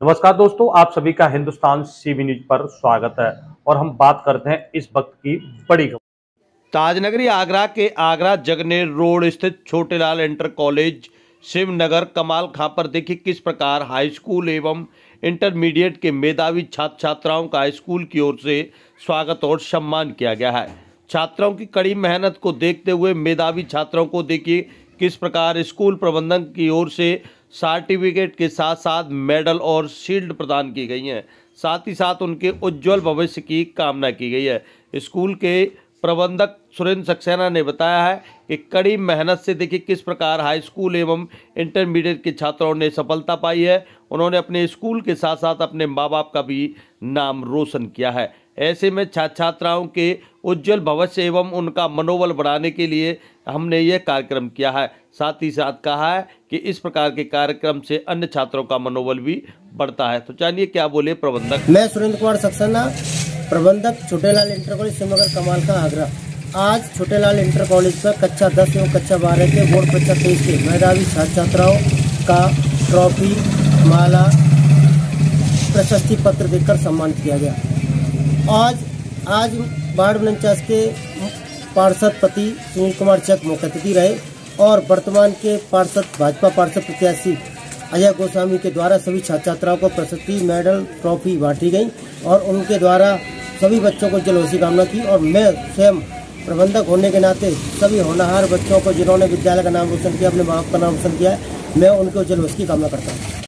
नमस्कार दोस्तों, आप सभी का हिंदुस्तान सीवी न्यूज पर स्वागत है और हम बात करते हैं इस वक्त की बड़ी खबर। ताजनगरी आगरा के आगरा जगनेर रोड स्थित छोटेलाल इंटर कॉलेज शिवनगर कमाल खां पर देखिए किस प्रकार हाई स्कूल एवं इंटरमीडिएट के मेधावी छात्र छात्राओं का स्कूल की ओर से स्वागत और सम्मान किया गया है। छात्राओं की कड़ी मेहनत को देखते हुए मेधावी छात्रों को देखिए किस प्रकार स्कूल प्रबंधन की ओर से सर्टिफिकेट के साथ साथ मेडल और शील्ड प्रदान की गई हैं। साथ ही साथ उनके उज्जवल भविष्य की कामना की गई है। स्कूल के प्रबंधक सुरेंद्र सक्सेना ने बताया है कि कड़ी मेहनत से देखिए किस प्रकार हाई स्कूल एवं इंटरमीडिएट के छात्रों ने सफलता पाई है। उन्होंने अपने स्कूल के साथ साथ अपने माँ बाप का भी नाम रोशन किया है। ऐसे में छात्र छात्राओं के उज्जवल भविष्य एवं उनका मनोबल बढ़ाने के लिए हमने ये कार्यक्रम किया है। साथ ही साथ कहा है कि इस प्रकार के कार्यक्रम से अन्य छात्रों का मनोबल भी बढ़ता है। तो जानिए क्या बोले प्रबंधक। मैं सुरेंद्र कुमार सक्सेना, प्रबंधक छोटेलाल इंटर कॉलेज शिवनगर कमाल खां आगरा। आज छोटेलाल इंटर कॉलेज पर कक्षा 10 एवं कक्षा 12 के बोर्ड परीक्षा 23 के मेधावी छात्र छात्राओं का ट्रॉफी, माला, प्रशस्ति पत्र देकर सम्मानित किया गया। आज वार्ड 49 के पार्षद पति सुनील कुमार चक मुख्य अतिथि रहे और वर्तमान के भाजपा पार्षद प्रत्याशी अजय गोस्वामी के द्वारा सभी छात्र छात्राओं को प्रशस्ति, मेडल, ट्रॉफी बांटी गई और उनके द्वारा सभी बच्चों को जलवसी कामना की। और मैं स्वयं प्रबंधक होने के नाते सभी होनहार बच्चों को जिन्होंने विद्यालय का नाम रोशन किया, अपने माँ बाप का नाम रोशन किया है, मैं उनको जलवसी की कामना करता हूँ।